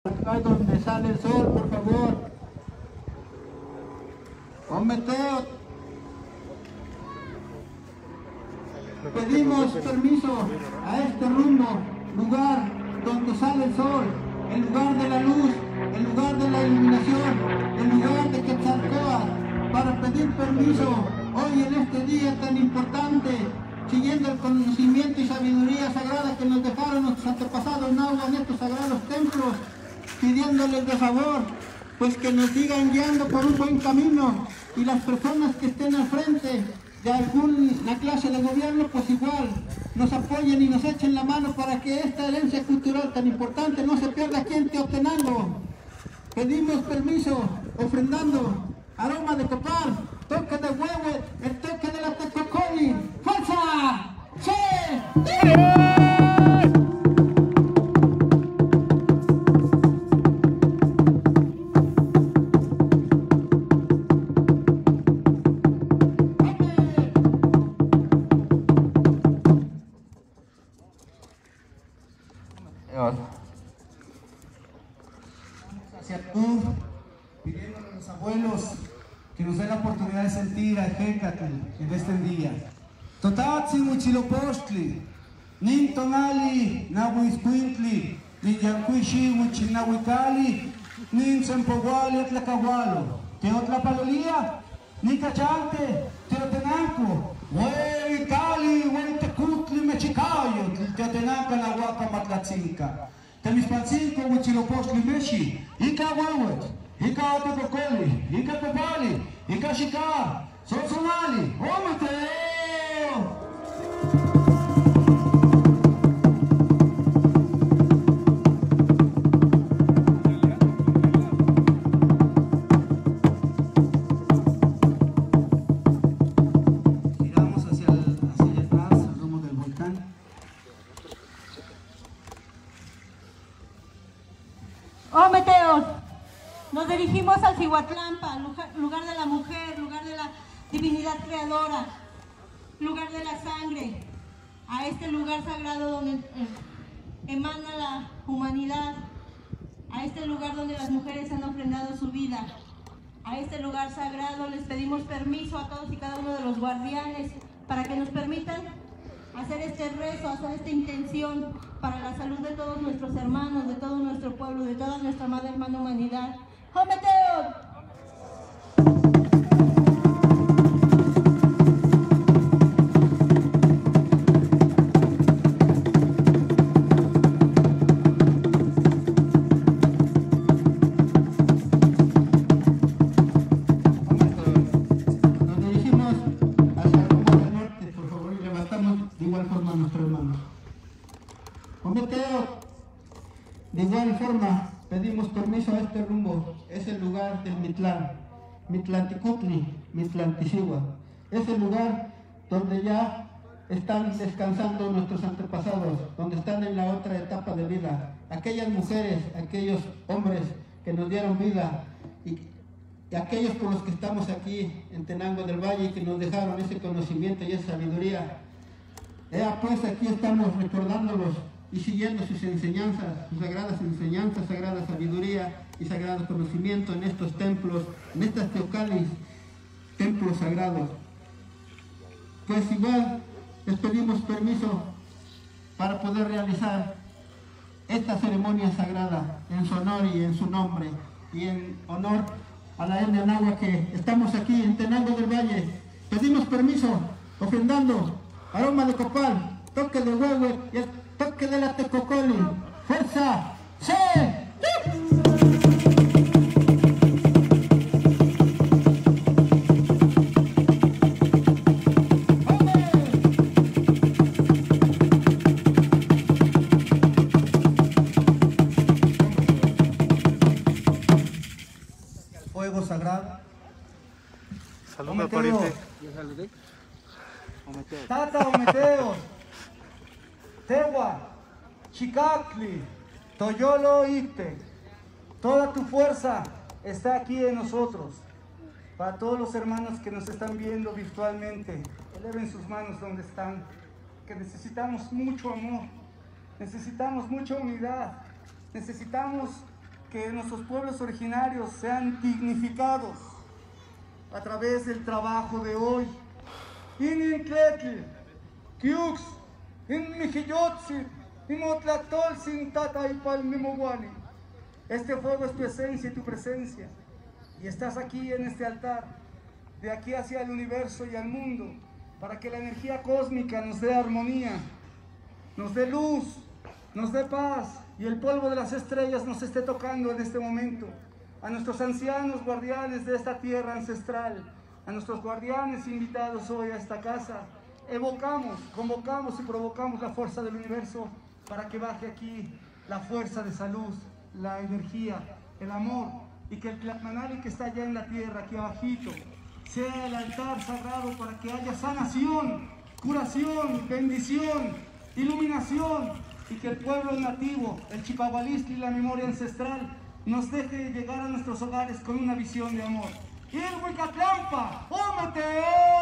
Acá donde sale el sol, por favor. Ometeo. Pedimos permiso a este rumbo, lugar donde sale el sol, el lugar de la luz, el lugar de la iluminación, el lugar de Quetzalcóatl, para pedir permiso hoy en este día tan importante, siguiendo el conocimiento y sabiduría sagrada que nos dejaron nuestros antepasados en agua en estos sagrados templos, pidiéndoles de favor, pues que nos sigan guiando por un buen camino, y las personas que estén al frente de alguna clase de gobierno, pues igual nos apoyen y nos echen la mano para que esta herencia cultural tan importante no se pierda aquí en Teotenango. Pedimos permiso, ofrendando aroma de copal, toque de huevo, el toque de la tecocoli. ¡Fuerza! ¡Sí! Hacia tú, pidiéndole a los abuelos que nos den la oportunidad de sentir a Hécatl en este día. Totatzi Huitzilopochtli, Nin Tonali, Nahuizcuintli, Nin Yancuishi Huichinahuicali, Nin Sempoguali Atlacahualo, Teotlapalolía, Nin Cachante, Teotenanco, Huey Cali, Huey Tecutli, Mechicayo, Teotenanca, Nahuaca, Matlatzinca. Temispancinco, Huitzilopochtli, Mechi, Ica Huehuet, Ica Otecocoli, Ica Topali, Ica Xica, Sonsonali, ¡Ómeteo! Giramos hacia atrás, el rumbo del volcán. Ometeos, nos dirigimos al Cihuatlampa, lugar de la mujer, lugar de la divinidad creadora, lugar de la sangre, a este lugar sagrado donde emana la humanidad, a este lugar donde las mujeres han ofrendado su vida. A este lugar sagrado les pedimos permiso a todos y cada uno de los guardianes para que nos permitan hacer este rezo, hacer esta intención para la salud de todos nuestros hermanos, de todo nuestro pueblo, de toda nuestra madre hermana humanidad. ¡Ometeo! Nos dirigimos hacia el rumbo del norte, por favor, y levantamos de igual forma a nuestro hermano. Ometeo, de igual forma, pedimos permiso a este rumbo. Es el lugar del Mitlán, Mitlanticutli, Mitlantizigua. Es el lugar donde ya están descansando nuestros antepasados, donde están en la otra etapa de vida. Aquellas mujeres, aquellos hombres que nos dieron vida y aquellos por los que estamos aquí en Tenango del Valle y que nos dejaron ese conocimiento y esa sabiduría. Pues aquí estamos recordándolos y siguiendo sus enseñanzas, sus sagradas enseñanzas, sagrada sabiduría y sagrado conocimiento en estos templos, en estas teocalis, templos sagrados. Pues igual les pedimos permiso para poder realizar esta ceremonia sagrada en su honor y en su nombre y en honor a la etnia nahua que estamos aquí en Tenango del Valle. Pedimos permiso ofrendando aroma de copal, toque de huevo y el toque de la tecocoli. ¡Fuerza! ¡Sí! Fuego sagrado. Saludos, pariente. Tata Ometeo, Tewa, Chicacli, Toyolo Ite, toda tu fuerza está aquí en nosotros. Para todos los hermanos que nos están viendo virtualmente, eleven sus manos donde están, que necesitamos mucho amor, necesitamos mucha unidad, necesitamos que nuestros pueblos originarios sean dignificados a través del trabajo de hoy. Inincletl, Kiux, Inmijiyotzi, Imotlactolzin, Tataipal, Mimoguani. Este fuego es tu esencia y tu presencia. Y estás aquí en este altar, de aquí hacia el universo y al mundo, para que la energía cósmica nos dé armonía, nos dé luz, nos dé paz, y el polvo de las estrellas nos esté tocando en este momento. A nuestros ancianos guardianes de esta tierra ancestral, a nuestros guardianes invitados hoy a esta casa, evocamos, convocamos y provocamos la fuerza del universo para que baje aquí la fuerza de salud, la energía, el amor, y que el Tlaxmanali que está allá en la tierra, aquí abajito, sea el altar sagrado para que haya sanación, curación, bendición, iluminación, y que el pueblo nativo, el Chipahualistli, la memoria ancestral, nos deje llegar a nuestros hogares con una visión de amor. ¡Ilhuicatlampa! ¡Ómete!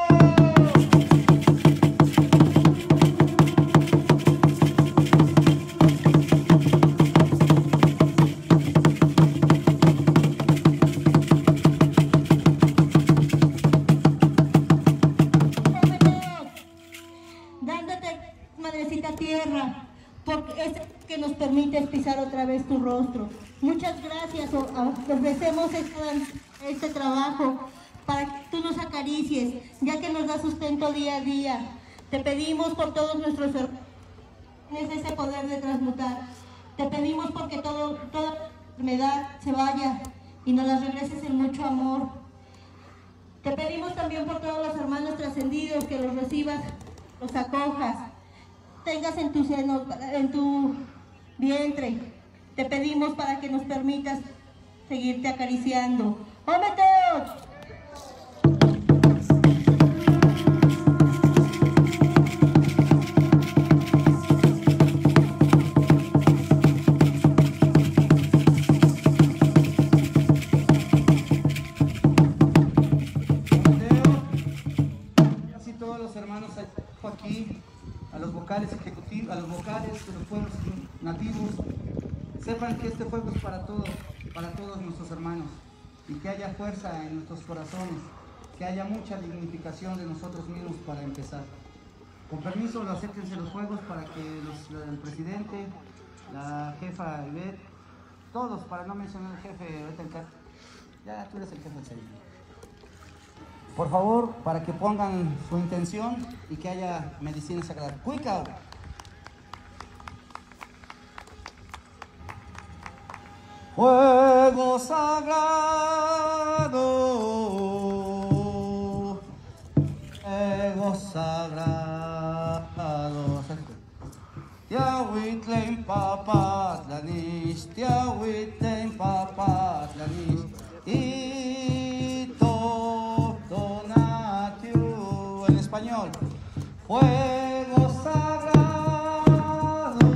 Tierra, porque es que nos permites pisar otra vez tu rostro. Muchas gracias, ofrecemos este trabajo para que tú nos acaricies, ya que nos da sustento día a día. Te pedimos por todos nuestros hermanos, tienes ese poder de transmutar. Te pedimos porque toda enfermedad se vaya y nos las regreses en mucho amor. Te pedimos también por todos los hermanos trascendidos, que los recibas, los acojas, tengas en tu seno, en tu vientre. Te pedimos para que nos permitas seguirte acariciando. ¡Ómeteos! Así todos los hermanos aquí, a los vocales ejecutivos, a los vocales de los pueblos nativos, sepan que este fuego es para todos nuestros hermanos, y que haya fuerza en nuestros corazones, que haya mucha dignificación de nosotros mismos para empezar. Con permiso, acérquense los fuegos para que el presidente, la jefa Ivette, todos, para no mencionar al jefe, ya tú eres el jefe del servicio. Por favor, para que pongan su intención y que haya medicina sagrada. ¡Cuica! Fuego sagrado, fuego sagrado. Tiahuitlen papatlanis, tiahuitlen papatlanis, y todo natiu en español. Fuego sagrado,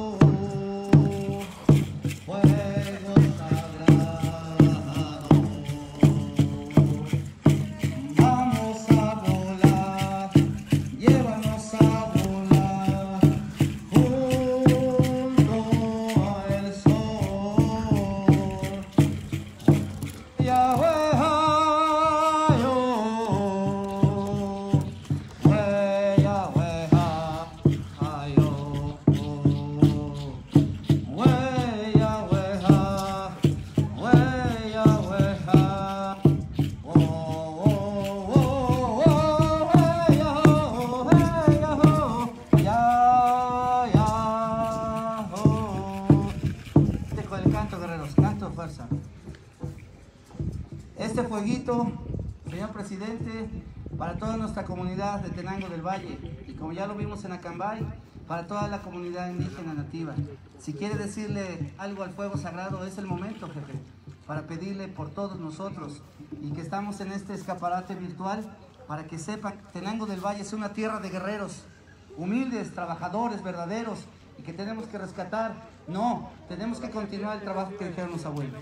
fuego sagrado. Vamos a volar, llévanos a volar junto al sol. Yahweh. Este fueguito, señor presidente, para toda nuestra comunidad de Tenango del Valle, y como ya lo vimos en Acambay, para toda la comunidad indígena nativa. Si quiere decirle algo al fuego sagrado, es el momento, jefe, para pedirle por todos nosotros, y que estamos en este escaparate virtual, para que sepan que Tenango del Valle es una tierra de guerreros, humildes, trabajadores, verdaderos, y que tenemos que rescatar. No, tenemos que continuar el trabajo que dijeron los abuelos.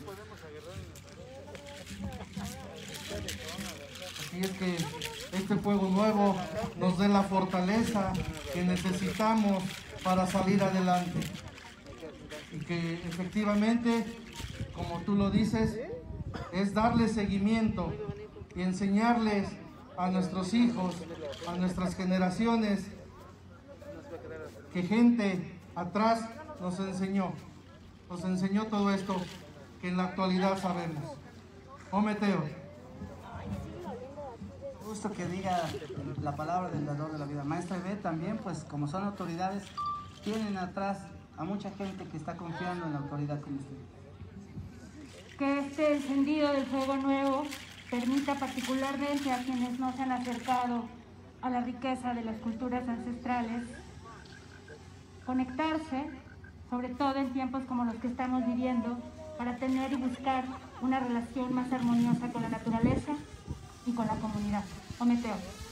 Así es que este fuego nuevo nos dé la fortaleza que necesitamos para salir adelante. Y que efectivamente, como tú lo dices, es darle seguimiento y enseñarles a nuestros hijos, a nuestras generaciones, que gente atrás nos enseñó todo esto que en la actualidad sabemos. Ometeo. Gusto que diga la palabra del dador de la vida. Maestra B también, pues como son autoridades, tienen atrás a mucha gente que está confiando en la autoridad como usted. Que este encendido del fuego nuevo permita particularmente a quienes no se han acercado a la riqueza de las culturas ancestrales conectarse, sobre todo en tiempos como los que estamos viviendo, para tener y buscar una relación más armoniosa con la naturaleza y con la comunidad. Ometeo.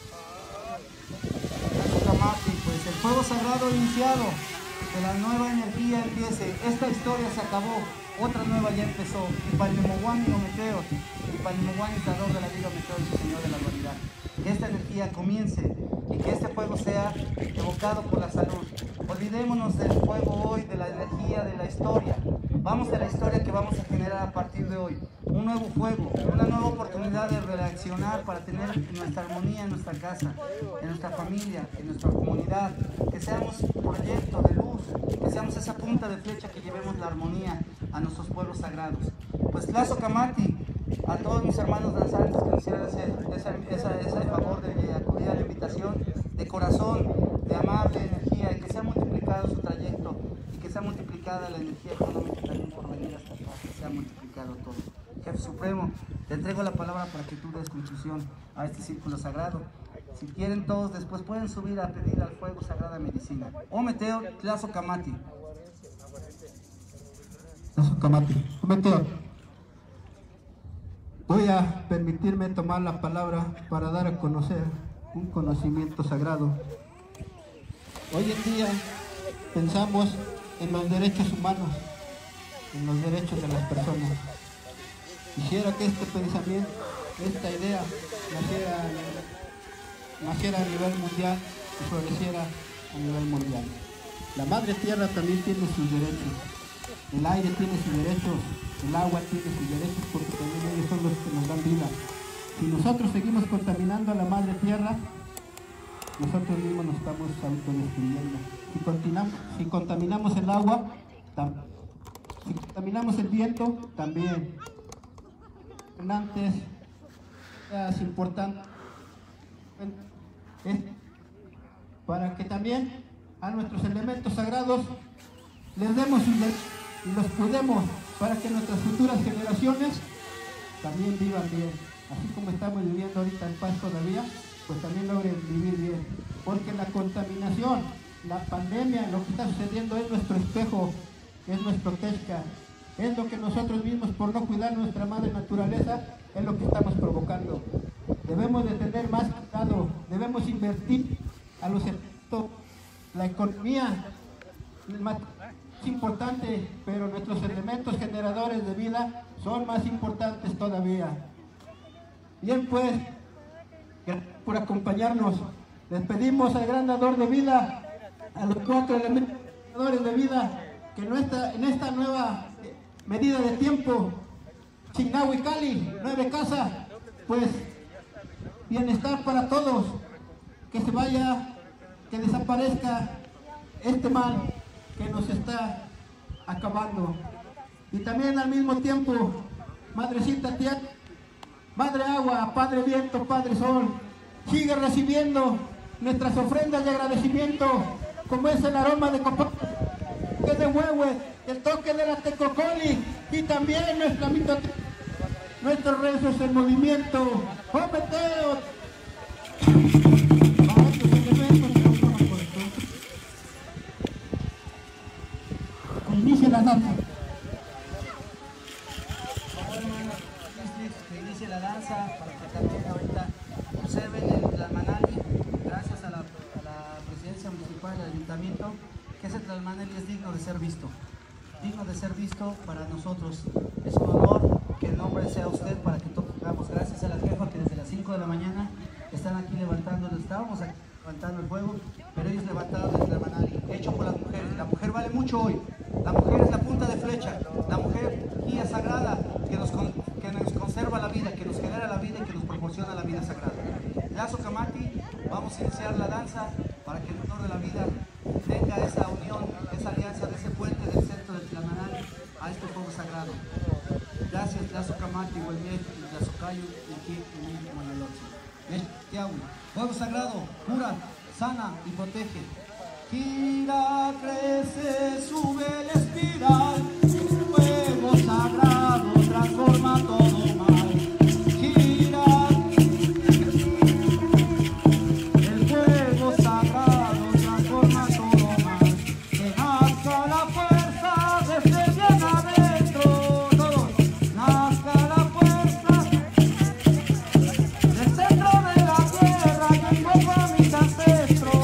Pues el fuego sagrado iniciado, que la nueva energía empiece. Esta historia se acabó, otra nueva ya empezó. Y Palmemoguán y Ometeo, y Palmemoguán y dador de la vida, Ometeo y Señor de la dualidad. Que esta energía comience y que este fuego sea evocado por la salud. Olvidémonos del fuego hoy, de la energía, de la historia. Vamos a la historia que vamos a generar a partir de hoy. Un nuevo fuego, una nueva oportunidad de reaccionar para tener nuestra armonía en nuestra casa, en nuestra familia, en nuestra comunidad. Que seamos un proyecto de luz, que seamos esa punta de flecha que llevemos la armonía a nuestros pueblos sagrados. Pues Tlazo Camati, a todos mis hermanos danzantes que nos hicieron ese favor de acudir a la invitación, de corazón, de amable energía, y que sea multiplicado su trayecto, y que sea multiplicada la energía económica también por venir hasta acá, que sea multiplicado todo. Jefe Supremo, te entrego la palabra para que tú des conclusión a este círculo sagrado. Si quieren todos después pueden subir a pedir al fuego sagrada medicina. Ometeo, Tlazo Camati. Tlazo Camati. Ometeo. Voy a permitirme tomar la palabra para dar a conocer un conocimiento sagrado. Hoy en día pensamos en los derechos humanos, en los derechos de las personas. Quisiera que este pensamiento, esta idea, naciera a nivel mundial y floreciera a nivel mundial. La Madre Tierra también tiene sus derechos. El aire tiene sus derechos, el agua tiene sus derechos, porque también ellos son los que nos dan vida. Si nosotros seguimos contaminando a la Madre Tierra, nosotros mismos nos estamos autodestruyendo. Si contaminamos el agua, si contaminamos el viento, también. Antes es importante para que también a nuestros elementos sagrados les demos y los cuidemos, para que nuestras futuras generaciones también vivan bien. Así como estamos viviendo ahorita en paz todavía, pues también logren vivir bien. Porque la contaminación, la pandemia, lo que está sucediendo es nuestro espejo, es nuestro Texca, es lo que nosotros mismos, por no cuidar nuestra madre naturaleza, es lo que estamos provocando. Debemos de tener más cuidado, debemos invertir a los efectos, la economía, es importante, pero nuestros elementos generadores de vida son más importantes todavía. Bien, pues, gracias por acompañarnos. Les pedimos al gran dador de vida, a los 4 elementos generadores de vida, que en esta nueva medida de tiempo, Chignahui Cali, 9 casas, pues bienestar para todos, que se vaya, que desaparezca este mal que nos está acabando. Y también al mismo tiempo, Madrecita Tierra, Madre Agua, Padre Viento, Padre Sol, sigue recibiendo nuestras ofrendas de agradecimiento, como es el aroma de copal, que es de huehue, el toque de la tecocoli, y también nuestros rezos en movimiento. ¡Ometeo! Inicia la danza. Que inicie la danza, para que también ahorita observen el Tlalmanali, gracias a la presidencia municipal del ayuntamiento, que ese Tlalmanali es digno de ser visto para nosotros. Es un honor que el nombre sea usted para que todos hagamos. Gracias a la jefa que desde las 5 de la mañana están aquí levantando, estábamos aquí levantando el fuego, pero ellos levantaron el Tlalmanali, hecho por las mujeres. La mujer vale mucho hoy, la mujer es la punta punta de flecha, la mujer guía sagrada que nos conserva la vida, que nos genera la vida y que nos proporciona la vida sagrada. Lazo Camati, vamos a iniciar la danza para que el honor de la vida tenga esa unión, esa alianza de ese puente del centro del Tlamanal a este fuego sagrado. Gracias, Lazo Camati, Huelmiel, Lazo Cayo, Iki, Umi, Moyalochi. Fuego sagrado, cura, sana y protege. Gira, crece, sube la espiral, el fuego sagrado transforma todo mal. Gira, el fuego sagrado transforma todo mal. Que nazca la fuerza desde bien adentro, todos, nazca la fuerza del centro de la tierra que invoco a mis ancestros.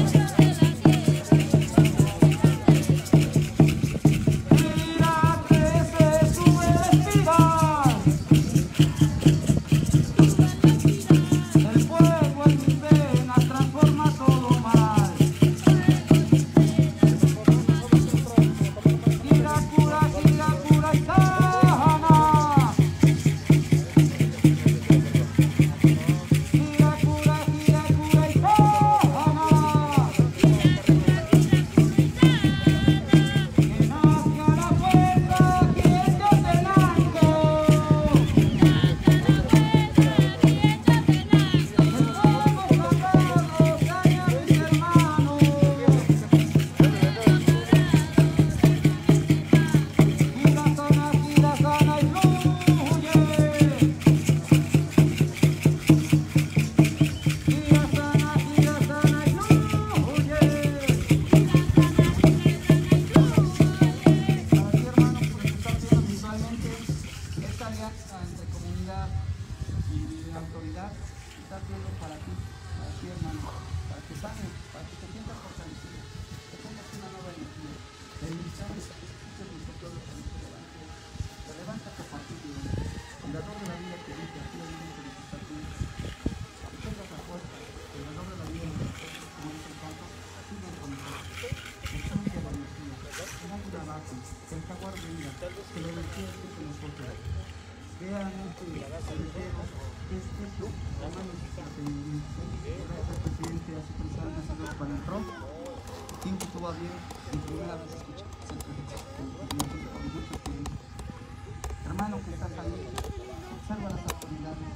Hermano que estás ahí, observa las autoridades.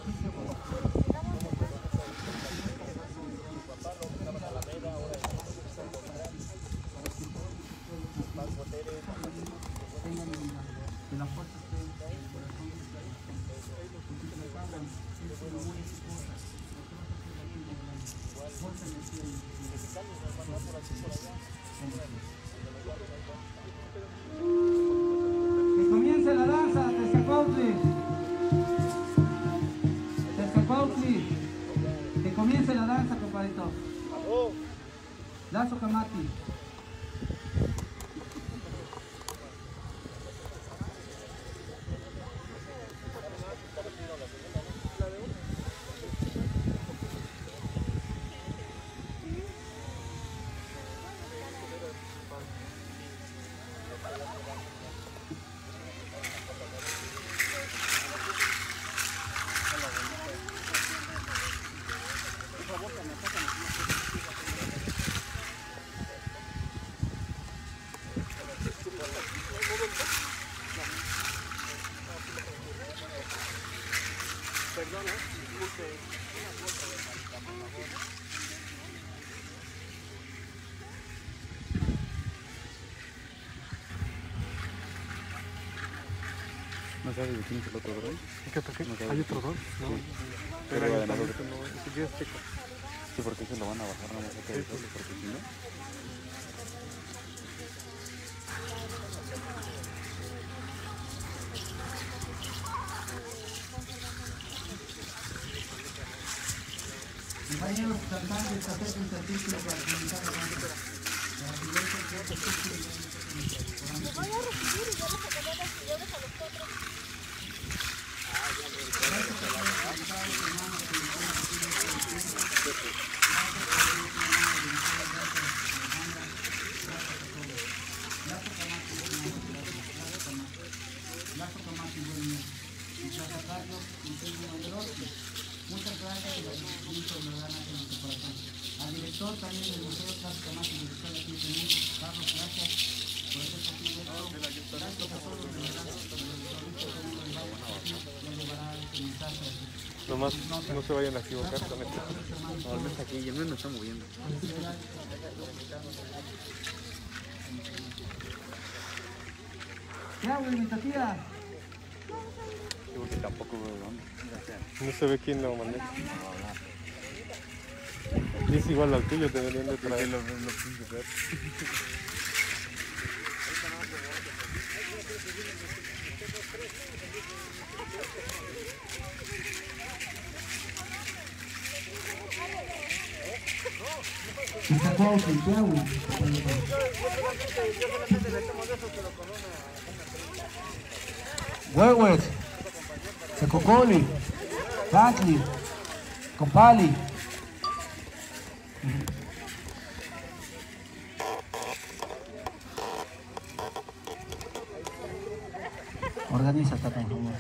Que la fuerza esté en el corazón de ustedes, porque se les hagan, es una muy exitosa. Fuerza energía y que comience la danza, Tezcacuautli. Tezcacuautli. Que comience la danza, compadrito. Lazo Camati. Perdona, disculpe. ¿No sabes de quién es el otro dron? ¿Hay otro dron? No. Sí. Pero Pero hay además otro no. Si quieres, checa. sí, porque se lo van a bajar nada más acá, porque si no... Compañeros cantantes, acérquense al círculo para comenzar la danza. Los voy a recibir y ya les acabé las videos a los otros. Muchas gracias y agradecimiento de verdad en nuestro corazón. Al director también del Museo Clásico Más, el director aquí tenemos, Carlos, gracias por este posible. Gracias a todos de verdad. Nomás no se vayan a equivocar con esto. No, el mes aquí y el mes me está moviendo. Ya, güey, mi tía. Yo que tampoco veo dónde. No se ve quién lo maneja. Y es igual al tuyo, deberían de traer. Lo pinche ver. Huehuet, Secocoli, Franklin, Compali. Organízate, por favor.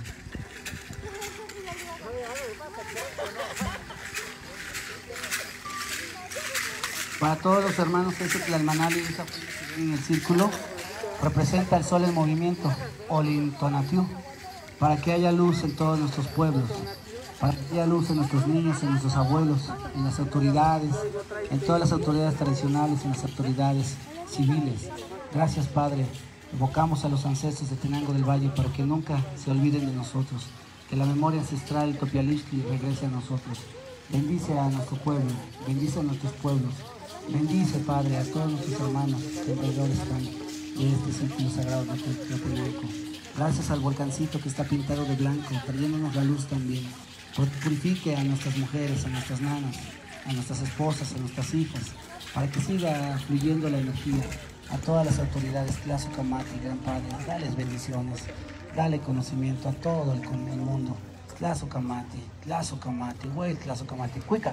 Para todos los hermanos que es el Manali en el círculo, representa el sol en movimiento, Olintonatiu, para que haya luz en todos nuestros pueblos, para que haya luz en nuestros niños, en nuestros abuelos, en las autoridades, en todas las autoridades tradicionales, en las autoridades civiles. Gracias, Padre. Evocamos a los ancestros de Tenango del Valle para que nunca se olviden de nosotros, que la memoria ancestral Topialixtli regrese a nosotros. Bendice a nuestro pueblo, bendice a nuestros pueblos, bendice, Padre, a todos nuestros hermanos que alrededor están de este círculo sagrado de Tlatelolco. Gracias al volcancito que está pintado de blanco, trayéndonos la luz también. Purifique a nuestras mujeres, a nuestras nanas, a nuestras esposas, a nuestras hijas, para que siga fluyendo la energía. A todas las autoridades, Tlazocamati, Gran Padre, dales bendiciones, dale conocimiento a todo el mundo. Tlazocamati, güey, Tlazocamati, cuica.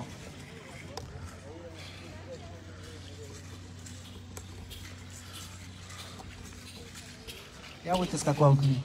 Ya voy a Tezcacuautli.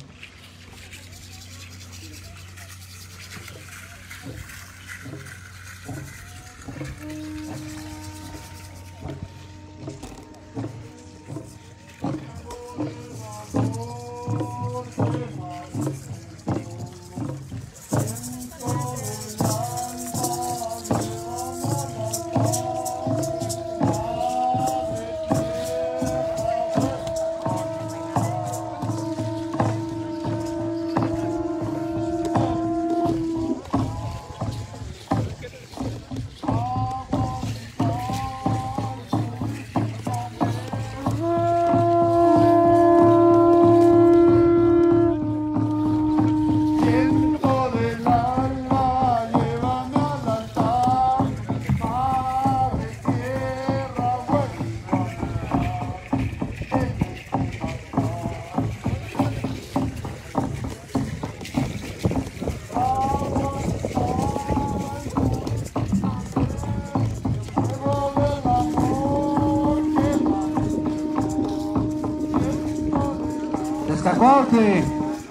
Tezcacuautli.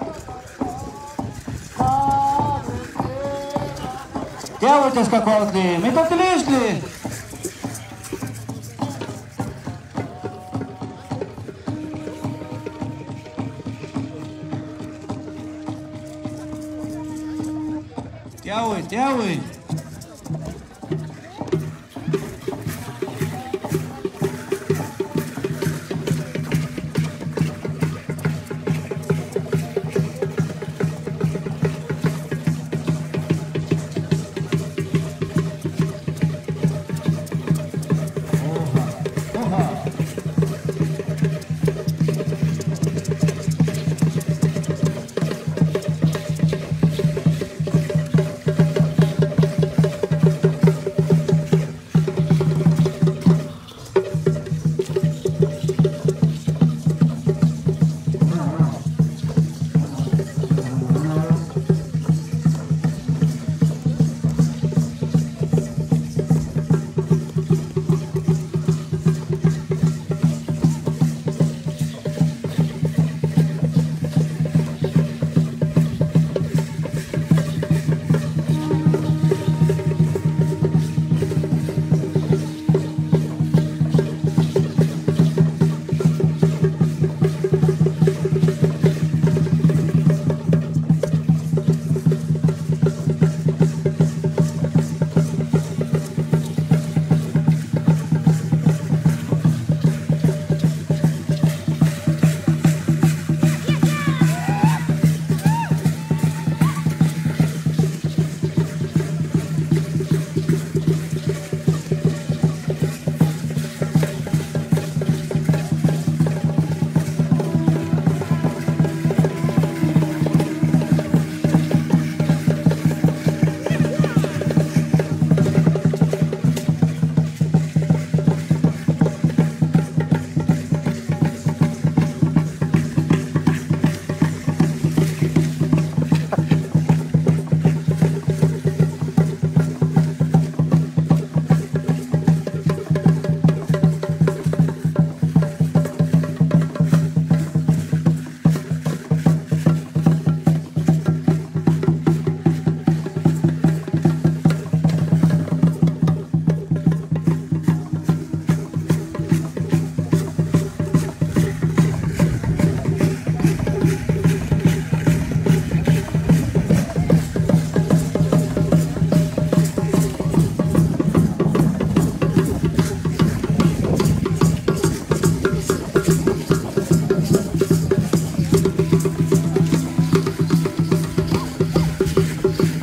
Ya voy a Tezcacuautli. Mitotilixtli. Tiahui.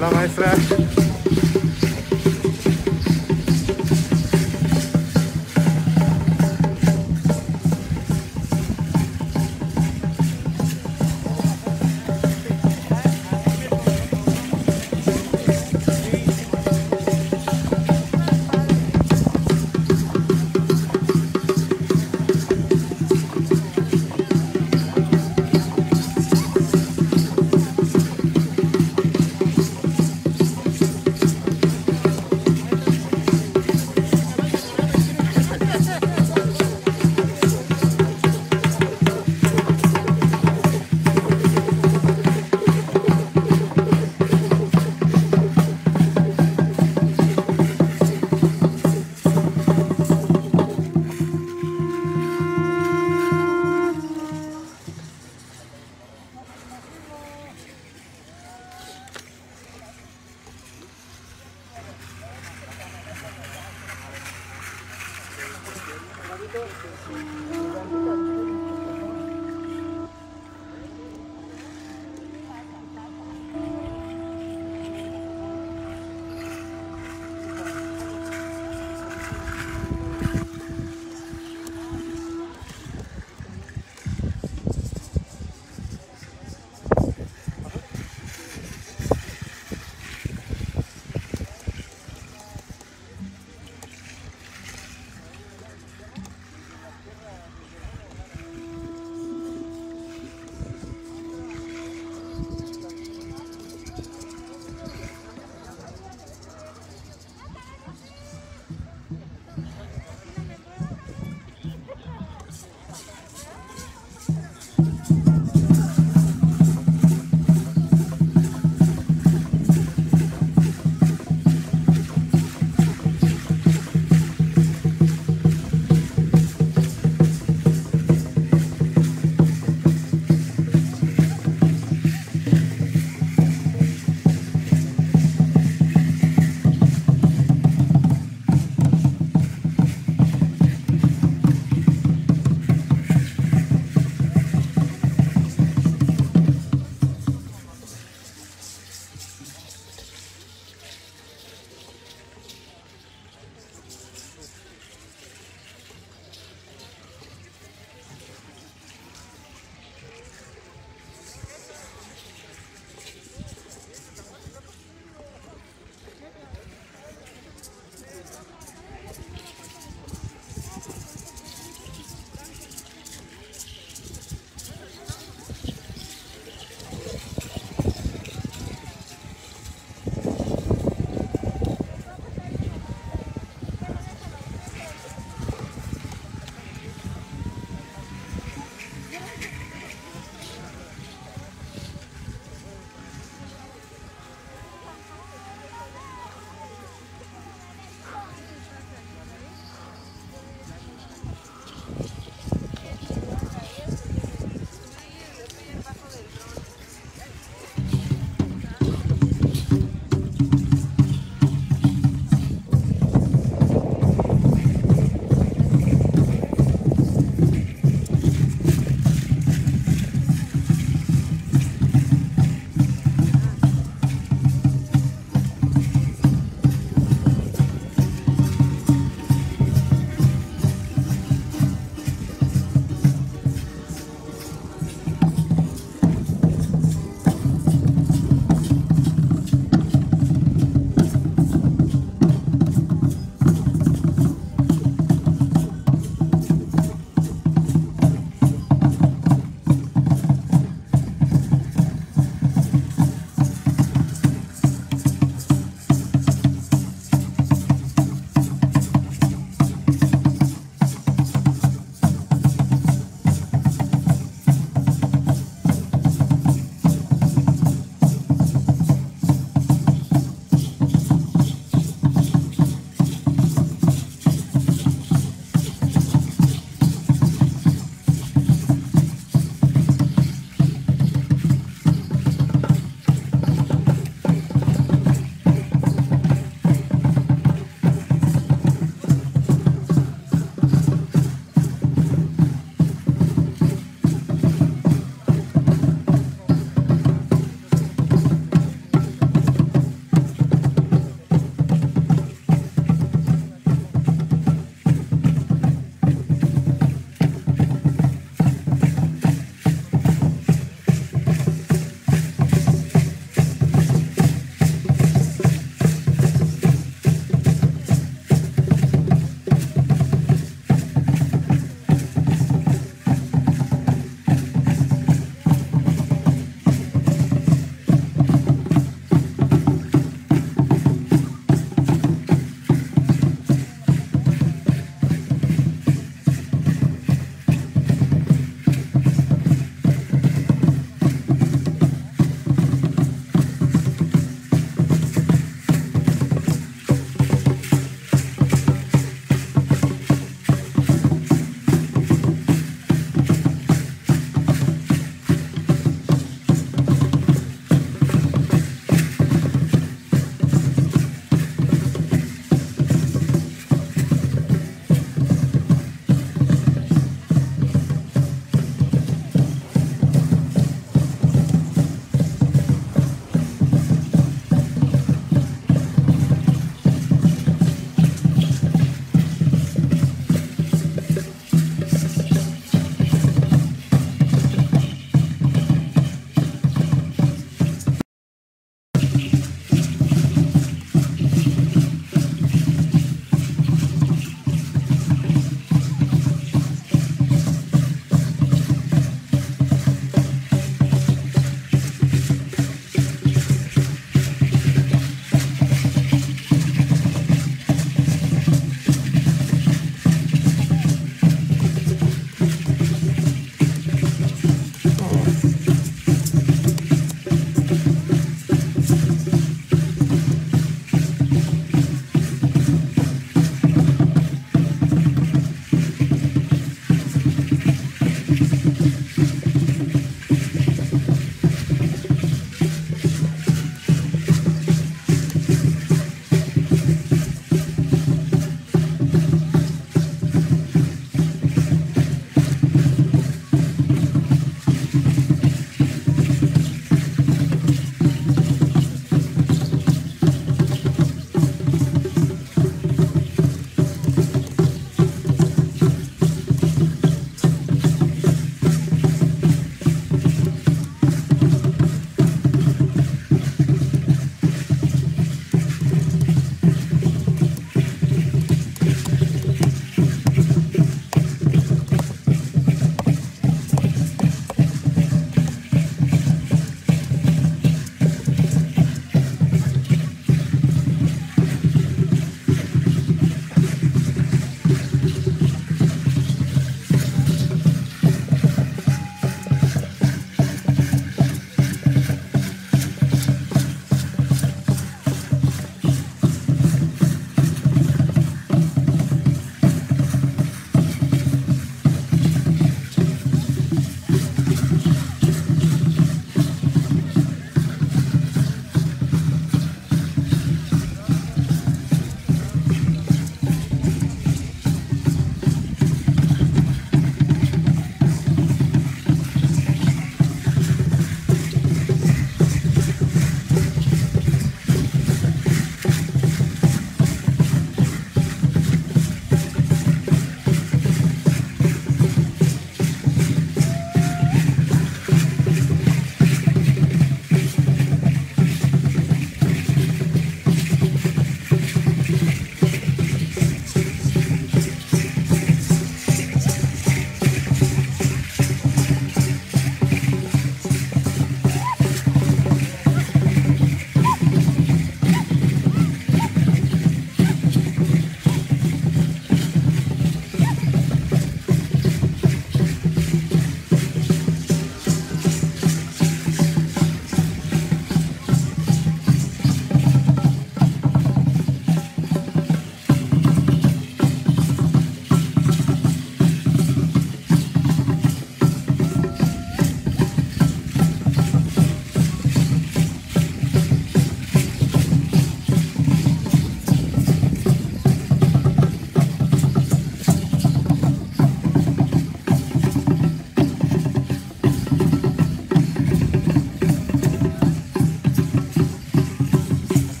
Hola, maestra.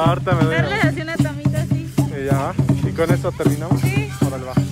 ahorita me doy. Darle así una tomita así. Y ya va. ¿Y con eso terminamos? Sí. Órale, va.